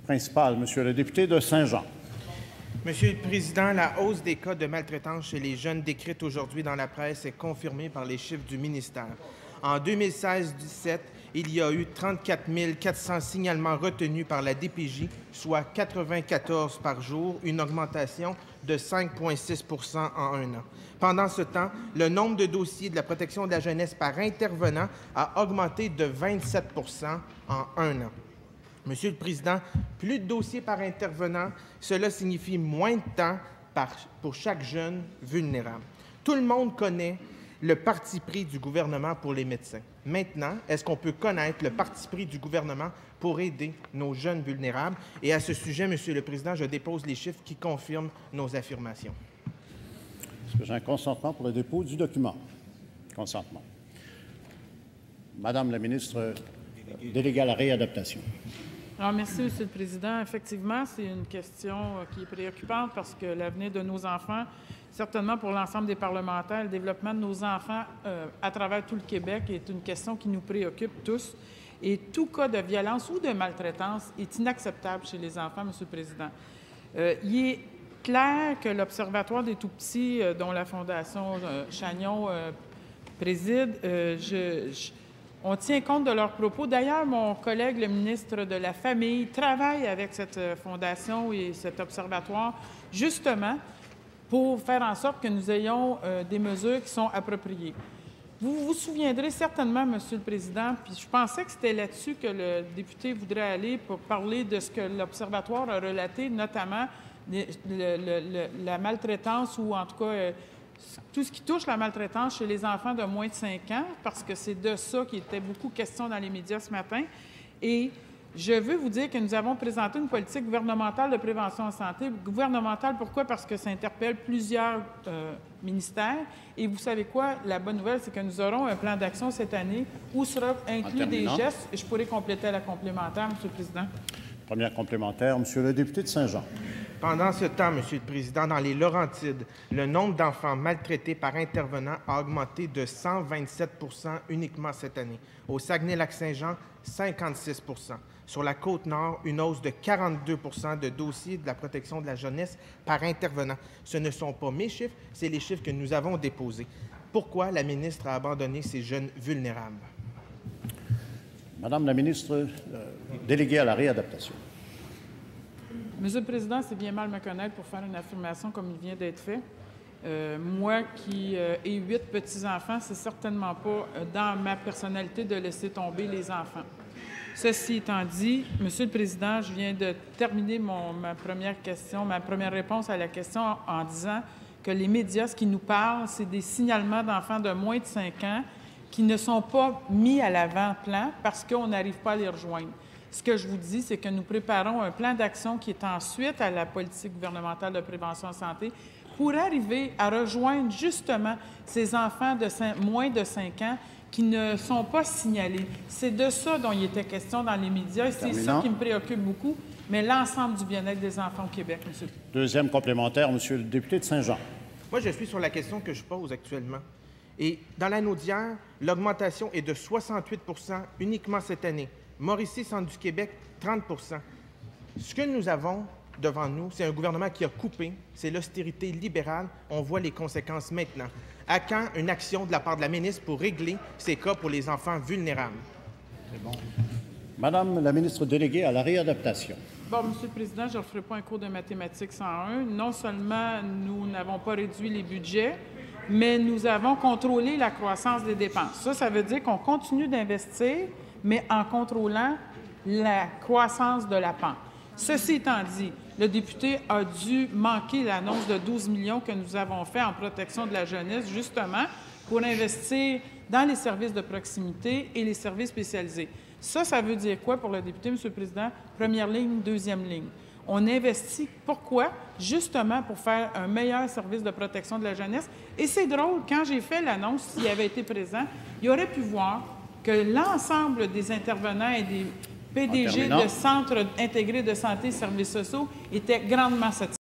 principal, Monsieur le député de Saint-Jean. Monsieur le Président, la hausse des cas de maltraitance chez les jeunes décrite aujourd'hui dans la presse est confirmée par les chiffres du ministère. En 2016-17, il y a eu 34 400 signalements retenus par la DPJ, soit 94 par jour, une augmentation de 5,6 % en un an. Pendant ce temps, le nombre de dossiers de la protection de la jeunesse par intervenant a augmenté de 27 % en un an. Monsieur le Président, plus de dossiers par intervenant, cela signifie moins de temps pour chaque jeune vulnérable. Tout le monde connaît le parti pris du gouvernement pour les médecins. Maintenant, est-ce qu'on peut connaître le parti pris du gouvernement pour aider nos jeunes vulnérables? Et à ce sujet, Monsieur le Président, je dépose les chiffres qui confirment nos affirmations. Est-ce que j'ai un consentement pour le dépôt du document? Consentement. Madame la ministre déléguée à la réadaptation. Alors, merci, Monsieur le Président. Effectivement, c'est une question qui est préoccupante parce que l'avenir de nos enfants, certainement pour l'ensemble des parlementaires, le développement de nos enfants à travers tout le Québec est une question qui nous préoccupe tous. Et tout cas de violence ou de maltraitance est inacceptable chez les enfants, Monsieur le Président. Il est clair que l'Observatoire des tout-petits, dont la Fondation Chagnon préside, on tient compte de leurs propos. D'ailleurs, mon collègue, le ministre de la Famille, travaille avec cette fondation et cet observatoire, justement, pour faire en sorte que nous ayons des mesures qui sont appropriées. Vous vous souviendrez certainement, Monsieur le Président, puis je pensais que c'était là-dessus que le député voudrait aller pour parler de ce que l'Observatoire a relaté, notamment la maltraitance ou en tout cas tout ce qui touche la maltraitance chez les enfants de moins de 5 ans, parce que c'est de ça qu'il était beaucoup question dans les médias ce matin. Et je veux vous dire que nous avons présenté une politique gouvernementale de prévention en santé. Gouvernementale, pourquoi? Parce que ça interpelle plusieurs ministères. Et vous savez quoi? La bonne nouvelle, c'est que nous aurons un plan d'action cette année où sera inclus des gestes. Et je pourrais compléter la complémentaire, Monsieur le Président. Première complémentaire, Monsieur le député de Saint-Jean. Pendant ce temps, Monsieur le Président, dans les Laurentides, le nombre d'enfants maltraités par intervenant a augmenté de 127 % uniquement cette année. Au Saguenay-Lac-Saint-Jean, 56 %. Sur la Côte-Nord, une hausse de 42 % de dossiers de la protection de la jeunesse par intervenant. Ce ne sont pas mes chiffres, c'est les chiffres que nous avons déposés. Pourquoi la ministre a abandonné ces jeunes vulnérables? Madame la ministre déléguée à la réadaptation. Monsieur le Président, c'est bien mal me connaître pour faire une affirmation comme il vient d'être fait. Moi qui ai 8 petits-enfants, c'est certainement pas dans ma personnalité de laisser tomber les enfants. Ceci étant dit, Monsieur le Président, je viens de terminer ma première réponse à la question en disant que les médias, ce qui nous parlent, c'est des signalements d'enfants de moins de 5 ans qui ne sont pas mis à l'avant-plan parce qu'on n'arrive pas à les rejoindre. Ce que je vous dis, c'est que nous préparons un plan d'action qui est ensuite à la politique gouvernementale de prévention en santé pour arriver à rejoindre justement ces enfants de moins de 5 ans qui ne sont pas signalés. C'est de ça dont il était question dans les médias et c'est ça qui me préoccupe beaucoup, mais l'ensemble du bien-être des enfants au Québec, Monsieur. Deuxième complémentaire, Monsieur le député de Saint-Jean. Moi, je suis sur la question que je pose actuellement. Et dans la Naudière, l'augmentation est de 68 % uniquement cette année. Mauricie, Centre du Québec, 30 %. Ce que nous avons devant nous, c'est un gouvernement qui a coupé, c'est l'austérité libérale. On voit les conséquences maintenant. À quand une action de la part de la ministre pour régler ces cas pour les enfants vulnérables? C'est bon. Madame la ministre déléguée à la réadaptation. Bon, Monsieur le Président, je ne referai pas un cours de mathématiques 101. Non seulement nous n'avons pas réduit les budgets, mais nous avons contrôlé la croissance des dépenses. Ça veut dire qu'on continue d'investir, mais en contrôlant la croissance de la pente. Ceci étant dit, le député a dû manquer l'annonce de 12 millions que nous avons fait en protection de la jeunesse, justement, pour investir dans les services de proximité et les services spécialisés. Ça veut dire quoi pour le député, Monsieur le Président? Première ligne, deuxième ligne. On investit. Pourquoi? Justement pour faire un meilleur service de protection de la jeunesse. Et c'est drôle, quand j'ai fait l'annonce, s'il avait été présent, il aurait pu voir que l'ensemble des intervenants et des PDG de centres intégrés de santé et services sociaux étaient grandement satisfaits.